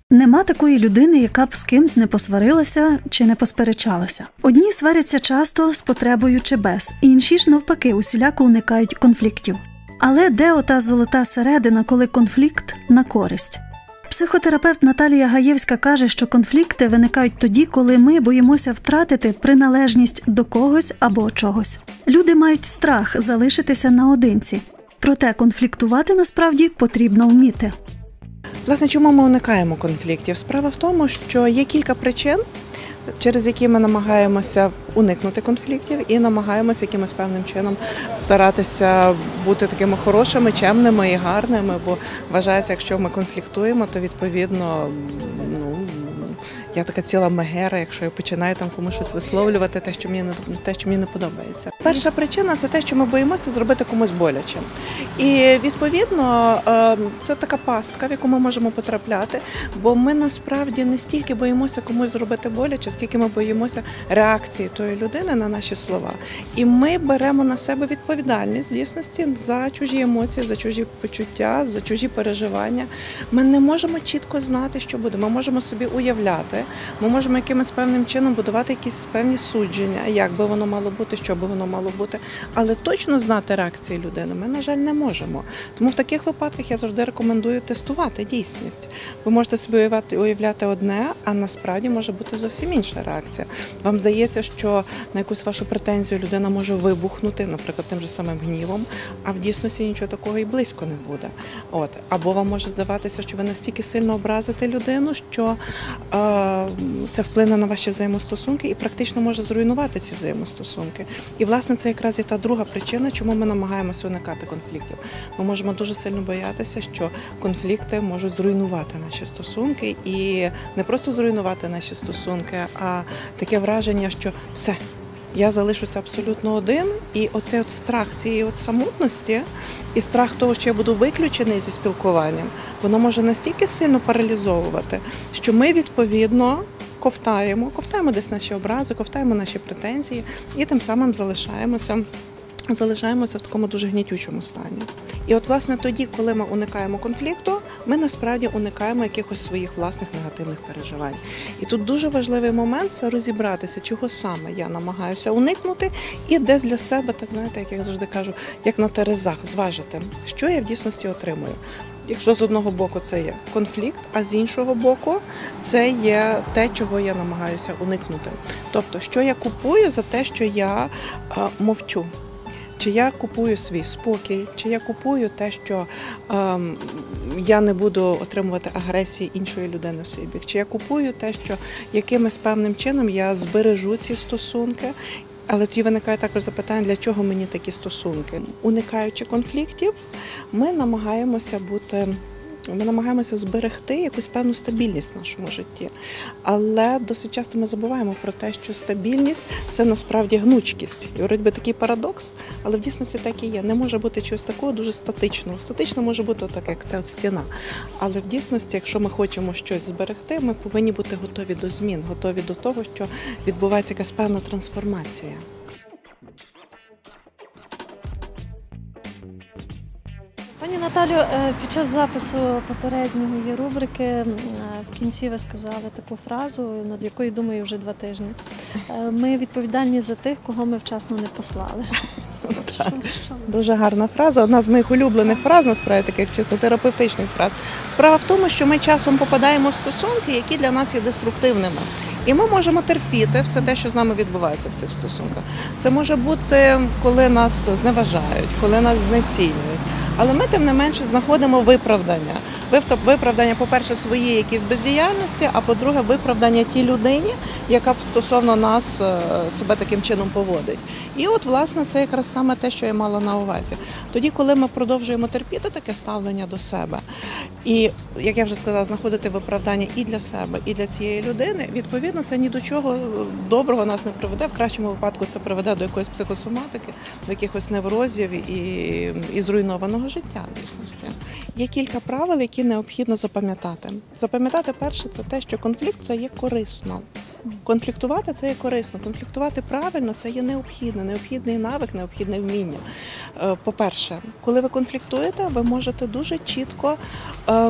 Нема такої людини, яка б з кимсь не посварилася чи не посперечалася. Одні сваряться часто з потребою чи без, інші ж навпаки усіляко уникають конфліктів. Але де ота золота середина, коли конфлікт на користь? Психотерапевт Наталія Гаєвська каже, що конфлікти виникають тоді, коли ми боїмося втратити приналежність до когось або чогось. Люди мають страх залишитися наодинці. Проте конфліктувати насправді потрібно вміти. Власне, чому ми уникаємо конфліктів? Справа в тому, що є кілька причин, через які ми намагаємося уникнути конфліктів і намагаємося якимось певним чином старатися бути такими хорошими, чемними і гарними, бо вважається, якщо ми конфліктуємо, то відповідно, я така ціла мегера, якщо я починаю там комусь щось висловлювати, те, що мені не подобається. Перша причина – це те, що ми боїмося зробити комусь боляче. І відповідно це така пастка, в яку ми можемо потрапляти, бо ми насправді не стільки боїмося комусь зробити боляче, скільки ми боїмося реакції тої людини на наші слова. І ми беремо на себе відповідальність в дійсності за чужі емоції, за чужі почуття, за чужі переживання. Ми не можемо чітко знати, що буде. Ми можемо собі уявляти, ми можемо якимось певним чином будувати якісь певні судження, як би воно мало бути, що би воно мало бути. Але точно знати реакції людини ми, на жаль, не можемо. Тому в таких випадках я завжди рекомендую тестувати дійсність. Ви можете собі уявляти одне, а насправді може бути зовсім інша реакція. Вам здається, що на якусь вашу претензію людина може вибухнути, наприклад, тим же самим гнівом, а в дійсності нічого такого і близько не буде. Або вам може здаватися, що ви настільки сильно образите людину, що це вплине на ваші взаємостосунки і практично може зруйнувати ці взаємостосунки. І, власне, це якраз є та друга причина, чому ми намагаємося уникати конфліктів. Ми можемо дуже сильно боятися, що конфлікти можуть зруйнувати наші стосунки. І не просто зруйнувати наші стосунки, а таке враження, що все, я залишуся абсолютно один, і оцей страх цієї самотності і страх того, що я буду виключений зі спілкуванням, воно може настільки сильно паралізовувати, що ми, відповідно, ковтаємо десь наші образи, ковтаємо наші претензії і тим самим залишаємося в такому дуже гнітючому стані. І власне, тоді, коли ми уникаємо конфлікту, ми насправді уникаємо якихось своїх власних негативних переживань. І тут дуже важливий момент – це розібратися, чого саме я намагаюся уникнути, і десь для себе, так знаєте, як я завжди кажу, як на терезах, зважити, що я в дійсності отримую. Якщо з одного боку це є конфлікт, а з іншого боку це є те, чого я намагаюся уникнути. Тобто, що я купую за те, що я мовчу. Чи я купую свій спокій, чи я купую те, що я не буду отримувати агресії іншої людини в свій бік, чи я купую те, що якимось певним чином я збережу ці стосунки. Але тоді виникає також запитання, для чого мені такі стосунки. Уникаючи конфліктів, ми намагаємося зберегти якусь певну стабільність в нашому житті. Але досить часто ми забуваємо про те, що стабільність – це насправді гнучкість. І вроді би такий парадокс, але в дійсності так і є. Не може бути чогось такого дуже статичного. Статично може бути так, як ця стіна. Але в дійсності, якщо ми хочемо щось зберегти, ми повинні бути готові до змін, готові до того, що відбувається якась певна трансформація. Пані Наталю, під час запису попередньої рубрики в кінці ви сказали таку фразу, над якою думаю вже 2 тижні. Ми відповідальні за тих, кого ми вчасно не послали. Так, дуже гарна фраза. Одна з моїх улюблених фраз, насправді, таких чисто терапевтичних фраз. Справа в тому, що ми часом попадаємо в стосунки, які для нас є деструктивними. І ми можемо терпіти все те, що з нами відбувається в цих стосунках. Це може бути, коли нас зневажають, коли нас знецінюють. Але ми, тим не менше, знаходимо виправдання. Виправдання, по-перше, своєї якісь бездіяльності, а по-друге, виправдання тій людині, яка стосовно нас себе таким чином поводить. І власне, це якраз саме те, що я мала на увазі. Тоді, коли ми продовжуємо терпіти таке ставлення до себе, і, як я вже сказала, знаходити виправдання і для себе, і для цієї людини, відповідно, це ні до чого доброго нас не приведе. В кращому випадку це приведе до якоїсь психосоматики, до якихось неврозів і зруйнованого життя, в дійсності. Є кілька правил, які необхідно запам'ятати. Запам'ятати перше – це те, що конфлікт – це є корисно. Конфліктувати – це є корисно. Конфліктувати правильно – це є необхідний навик, необхідне вміння. По-перше, коли ви конфліктуєте, ви можете дуже чітко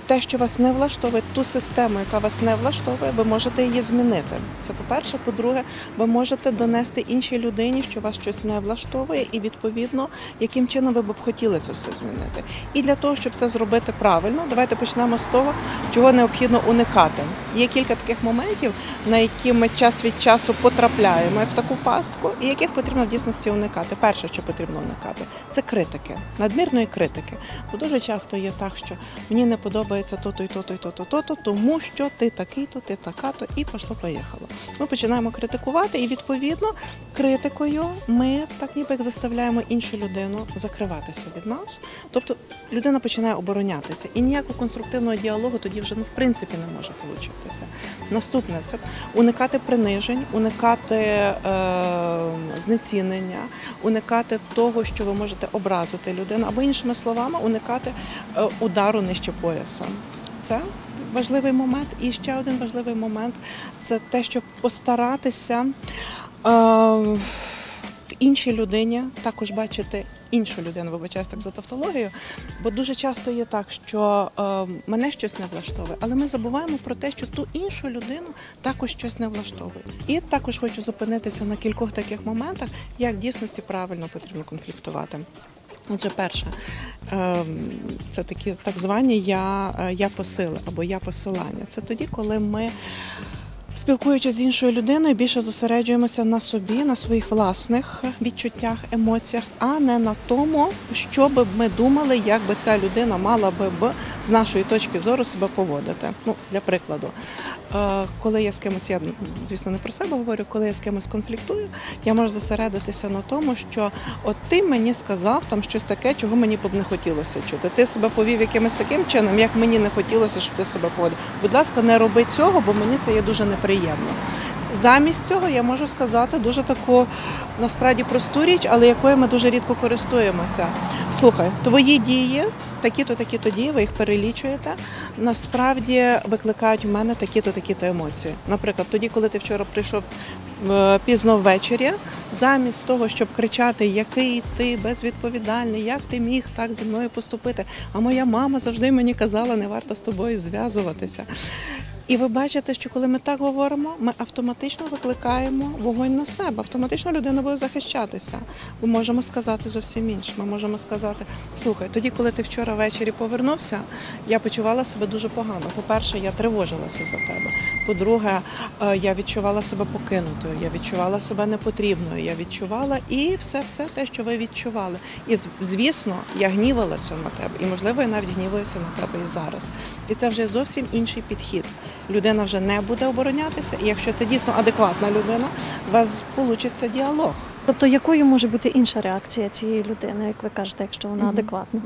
те, що вас не влаштовує, ту систему, яка вас не влаштовує, ви можете її змінити. Це по-перше. По-друге, ви можете донести іншій людині, що вас щось не влаштовує, і відповідно, яким чином ви б хотіли це все змінити. І для того, щоб це зробити правильно, давайте почнемо з того, чого необхідно уникати. Є кілька таких моментів, на які ми час від часу потрапляємо в таку пастку, і яких потрібно в дійсності уникати. Перше, що потрібно уникати, це критики, надмірної критики. Бо дуже часто є так, що мені не подобається то-то і то-то і то-то, то-то, тому що ти такий-то, ти така-то, і пішло-поїхало. Ми починаємо критикувати, і відповідно критикою ми так ніби як заставляємо іншу людину закриватися від нас. Тобто людина починає оборонятися. І ніякого конструктивного діалогу тоді вже в принципі не може получитися. Наступне – це уникати принижень, уникати знецінення, уникати того, що ви можете образити людину, або іншими словами, уникати удару нижче пояса. Це важливий момент. І ще один важливий момент – це те, щоб постаратися в іншій людині також бачити іншу людину, вибачаюсь так за тавтологію, бо дуже часто є так, що мене щось не влаштовує, але ми забуваємо про те, що ту іншу людину також щось не влаштовує. І також хочу зупинитися на кількох таких моментах, як в дійсності правильно потрібно конфліктувати. Отже, перше, це такі так звані я-посили або я-посилання. Це тоді, коли ми, спілкуючись з іншою людиною, більше зосереджуємося на собі, на своїх власних відчуттях, емоціях, а не на тому, що би ми думали, як би ця людина мала би з нашої точки зору себе поводити. Ну, для прикладу, коли я з кимось, я, звісно, не про себе говорю, коли я з кимось конфліктую, я можу зосередитися на тому, що от ти мені сказав там щось таке, чого мені б не хотілося чути. Ти себе повів якимось таким чином, як мені не хотілося, щоб ти себе поводив. Будь ласка, не роби цього, бо мені це є дуже неприємно. Замість цього я можу сказати дуже таку, насправді, просту річ, але якою ми дуже рідко користуємося. Слухай, твої дії, такі-то, такі-то дії, ви їх перелічуєте, насправді викликають у мене такі-то, такі-то емоції. Наприклад, тоді, коли ти вчора прийшов пізно ввечері, замість того, щоб кричати, який ти безвідповідальний, як ти міг так зі мною поступити, а моя мама завжди мені казала, не варто з тобою зв'язуватися. І ви бачите, що коли ми так говоримо, ми автоматично викликаємо вогонь на себе. Автоматично людина буде захищатися. Ми можемо сказати зовсім інше. Ми можемо сказати, слухай, тоді, коли ти вчора ввечері повернувся, я почувала себе дуже погано. По-перше, я тривожилася за тебе. По-друге, я відчувала себе покинутою, я відчувала себе непотрібною, я відчувала і все те, що ви відчували. І, звісно, я гнівалася на тебе. І, можливо, я навіть гніваюся на тебе і зараз. І це вже зовсім інший підхід. Людина вже не буде оборонятися, і якщо це дійсно адекватна людина, у вас вийде діалог. Тобто, якою може бути інша реакція цієї людини, як ви кажете, якщо вона адекватна?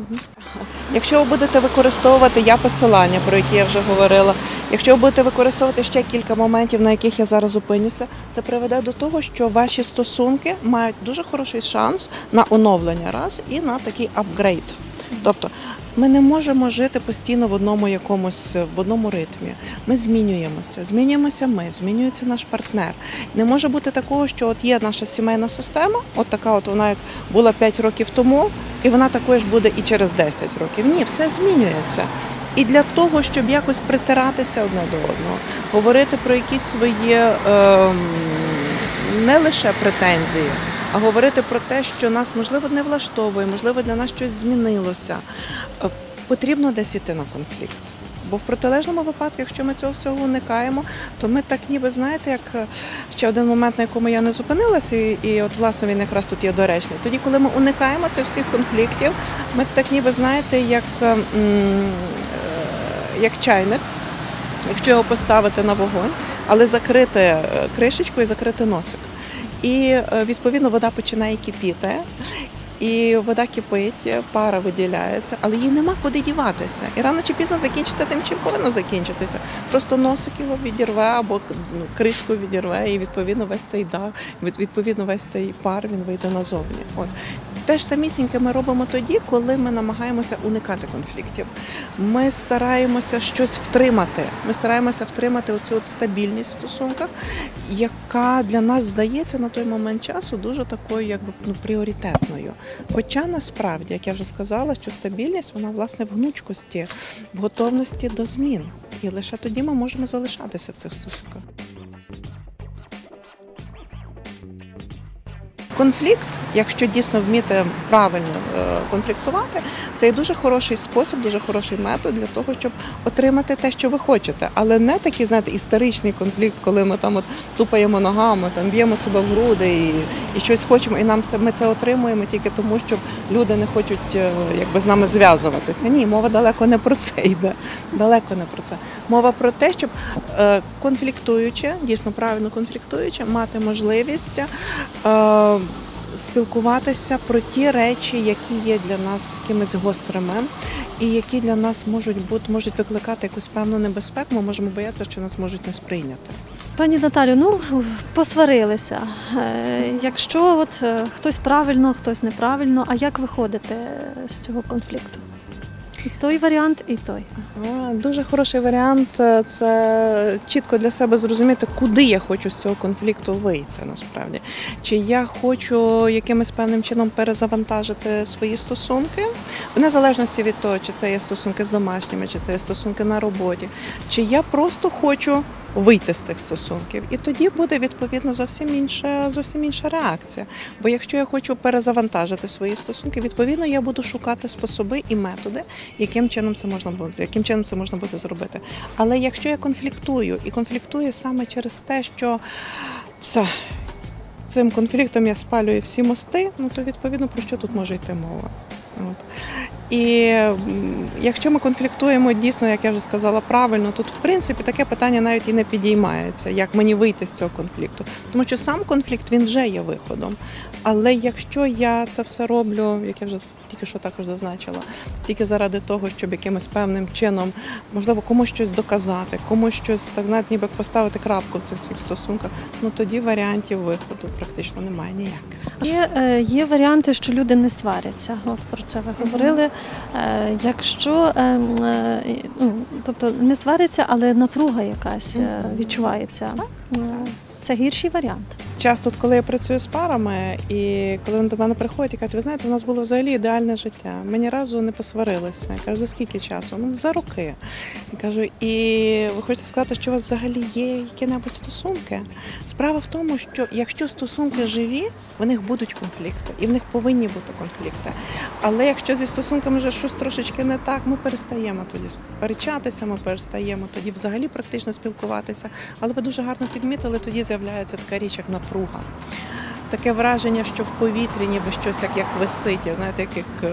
Якщо ви будете використовувати я-посилання, про які я вже говорила, якщо ви будете використовувати ще кілька моментів, на яких я зараз зупинюся, це приведе до того, що ваші стосунки мають дуже хороший шанс на оновлення раз і на такий апгрейд. Тобто ми не можемо жити постійно в одному ритмі. Ми змінюємося ми, змінюється наш партнер. Не може бути такого, що от є наша сімейна система, от така от вона як була 5 років тому, і вона такою ж буде і через 10 років. Ні, все змінюється. І для того, щоб якось притиратися одне до одного, говорити про якісь свої не лише претензії, а говорити про те, що нас, можливо, не влаштовує, можливо, для нас щось змінилося. Потрібно десь іти на конфлікт. Бо в протилежному випадку, якщо ми цього всього уникаємо, то ми так ніби, знаєте, як ще один момент, на якому я не зупинилася, і от, власне, він якраз тут є доречний. Тоді, коли ми уникаємо цих всіх конфліктів, ми так ніби, знаєте, як чайник, якщо його поставити на вогонь, але закрити кришечку і закрити носик. І, відповідно, вода починає кипіти, і вода кипить, пара виділяється, але їй нема куди діватися. І рано чи пізно закінчиться тим, чим повинно закінчитися. Просто носик його відірве або кришку відірве, і, відповідно, весь цей дах, відповідно, весь цей пар, він вийде назовні. От. Те ж самісіньке ми робимо тоді, коли ми намагаємося уникати конфліктів. Ми стараємося щось втримати. Ми стараємося втримати оцю от стабільність в стосунках, яка для нас здається на той момент часу дуже такою пріоритетною. Хоча насправді, як я вже сказала, що стабільність, вона власне в гнучкості, в готовності до змін. І лише тоді ми можемо залишатися в цих стосунках. Конфлікт, якщо дійсно вміти правильно конфліктувати, це є дуже хороший спосіб, дуже хороший метод для того, щоб отримати те, що ви хочете. Але не такий, знаєте, історичний конфлікт, коли ми там тупаємо ногами, там б'ємо себе в груди і щось хочемо, і ми це отримуємо тільки тому, що люди не хочуть з нами зв'язуватися. Ні, мова далеко не про це йде. Далеко не про це. Мова про те, щоб конфліктуючи, дійсно правильно конфліктуючи, мати можливість спілкуватися про ті речі, які є для нас якимись гострими і які для нас можуть викликати якусь певну небезпеку, ми можемо боятися, що нас можуть не сприйняти. Пані Наталю, посварилися. Якщо хтось правильно, хтось неправильно, а як виходити з цього конфлікту? І той варіант, і той. Дуже хороший варіант – це чітко для себе зрозуміти, куди я хочу з цього конфлікту вийти, насправді. Чи я хочу якимось певним чином перезавантажити свої стосунки, в незалежності від того, чи це є стосунки з домашніми, чи це є стосунки на роботі, чи я просто хочу вийти з цих стосунків. І тоді буде, відповідно, зовсім інша реакція. Бо якщо я хочу перезавантажити свої стосунки, відповідно, я буду шукати способи і методи, яким чином це можна буде зробити. Але якщо я конфліктую саме через те, що все, цим конфліктом я спалюю всі мости, то відповідно про що тут може йти мова? І якщо ми конфліктуємо дійсно, як я вже сказала, правильно, тут в принципі таке питання навіть і не підіймається, як мені вийти з цього конфлікту. Тому що сам конфлікт, він вже є виходом. Але якщо я це все роблю, як я вже тільки що також зазначила, тільки заради того, щоб якимось певним чином, можливо, комусь щось доказати, комусь щось, так знаєте, ніби поставити крапку в цих всіх стосунках, тоді варіантів виходу практично немає ніяких. Є варіанти, що люди не сваряться. Про це ви говорили. Якщо, тобто не сваряться, але напруга якась відчувається. Це гірший варіант. Часто, коли я працюю з парами, і коли вони до мене приходять і кажуть, ви знаєте, у нас було взагалі ідеальне життя. Ми ні разу не посварилися. Я кажу, за скільки часу? За роки. Я кажу, і ви хочете сказати, що у вас взагалі є які-небудь стосунки? Справа в тому, що якщо стосунки живі, в них будуть конфлікти, і в них повинні бути конфлікти. Але якщо зі стосунками вже щось трошечки не так, ми перестаємо тоді сперечатися, ми перестаємо тоді взагалі практично спілкуватися. Але ви дуже гарно підмітили, тоді з'являється така річ, як напруга. Таке враження, що в повітрі ніби щось як висить, знаєте,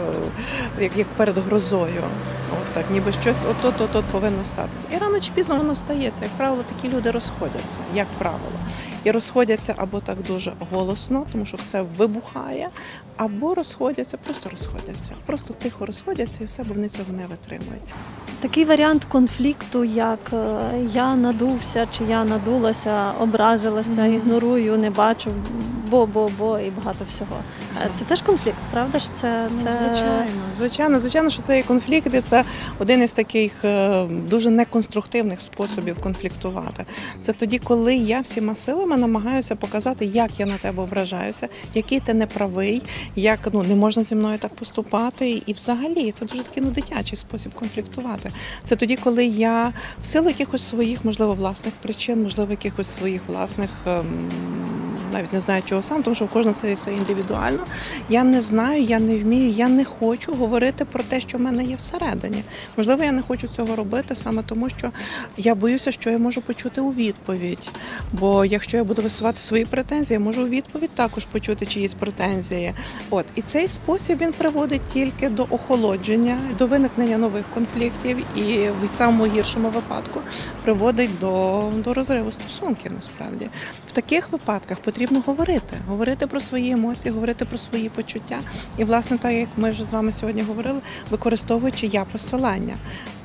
як перед грозою. Так, ніби щось от повинно статися. І рано чи пізно воно стається. Як правило, такі люди розходяться, як правило. І розходяться або так дуже голосно, тому що все вибухає, або розходяться, просто тихо розходяться і все, бо вони цього не витримують. Такий варіант конфлікту, як я надувся чи я надулася, образилася, ігнорую, не бачу, бо і багато всього. Це теж конфлікт, правда ж? Звичайно, що це є конфлікт, і це один із таких дуже неконструктивних способів конфліктувати. Це тоді, коли я всіма силами намагаюся показати, як я на тебе ображаюся, який ти неправий, як не можна зі мною так поступати. І взагалі це дуже такий дитячий спосіб конфліктувати. Це тоді, коли я в силу якихось своїх, можливо, власних причин, можливо, якихось своїх власних, навіть не знаю чого сам, тому що в кожного це все індивідуально. Я не знаю, я не вмію, я не хочу говорити про те, що в мене є всередині. Можливо, я не хочу цього робити саме тому, що я боюся, що я можу почути у відповідь. Бо якщо я буду висувати свої претензії, я можу у відповідь також почути чиїсь претензії. І цей спосіб, він приводить тільки до охолодження, до виникнення нових конфліктів і в самому гіршому випадку приводить до розриву стосунків, насправді. В таких випадках потрібно говорити про свої емоції, говорити про свої почуття. І, власне, так, як ми вже з вами сьогодні говорили, використовуючи я-посилання.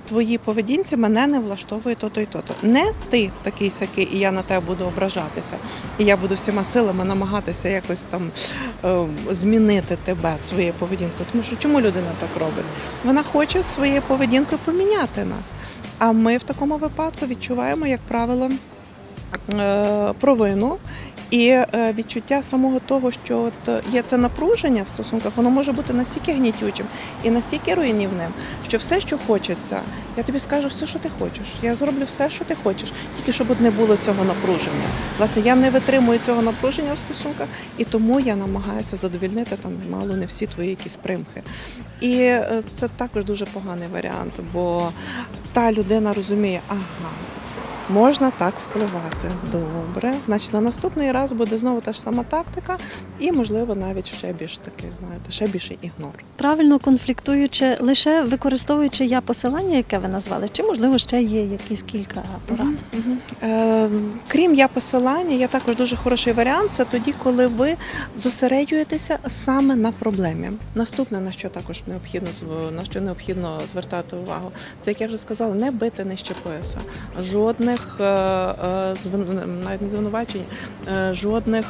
твоїй поведінці мене не влаштовує то-то і то-то. Не ти такий-сякий, і я на тебе буду ображатися, і я буду всіма силами намагатися якось там змінити тебе, своєю поведінкою. Тому що чому людина так робить? Вона хоче своєю поведінкою поміняти нас. А ми в такому випадку відчуваємо, як правило, провину і відчуття самого того, що от є це напруження в стосунках, воно може бути настільки гнітючим і настільки руйнівним, що все, що хочеться, я тобі скажу все, що ти хочеш. Я зроблю все, що ти хочеш, тільки щоб не було цього напруження. Власне, я не витримую цього напруження в стосунках, і тому я намагаюся задовольнити там мало не всі твої якісь примхи. І це також дуже поганий варіант, бо та людина розуміє, ага, можна так впливати. Добре. Значить, на наступний раз буде знову та ж сама тактика і, можливо, навіть ще більш такий, знаєте, ще більший ігнор. Правильно конфліктуючи, лише використовуючи я-посилання, яке ви назвали, чи, можливо, ще є якісь кілька порад? Крім я-посилання, є також дуже хороший варіант – це тоді, коли ви зосереджуєтеся саме на проблемі. Наступне, на що також необхідно звертати увагу, це, як я вже сказала, не бити нижче пояса. Жодних навіть не звинувачень, жодних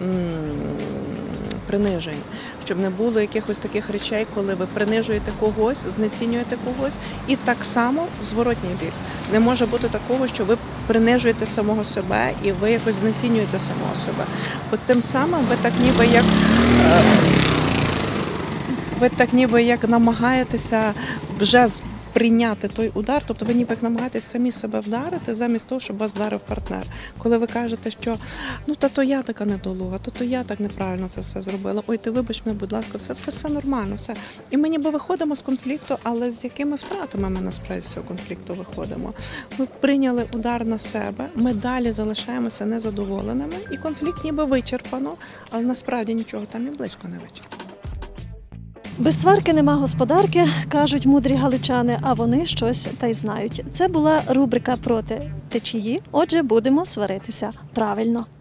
принижень, щоб не було якихось таких речей, коли ви принижуєте когось, знецінюєте когось, і так само в зворотній бік. Не може бути такого, що ви принижуєте самого себе і ви якось знецінюєте самого себе. От тим самим ви так ніби як намагаєтеся вже прийняти той удар, тобто ви ніби як намагаєтесь самі себе вдарити, замість того, щоб вас вдарив партнер. Коли ви кажете, що то я така недолуга, то я так неправильно це все зробила, ой, ти вибач мене, будь ласка, все нормально, все. І ми ніби виходимо з конфлікту, але з якими втратами ми насправді з цього конфлікту виходимо? Ми прийняли удар на себе, ми далі залишаємося незадоволеними, і конфлікт ніби вичерпано, але насправді нічого там і близько не вичерпано. Без сварки нема господарки, кажуть мудрі галичани, а вони щось та й знають. Це була рубрика «Проти течії», отже, будемо сваритися правильно.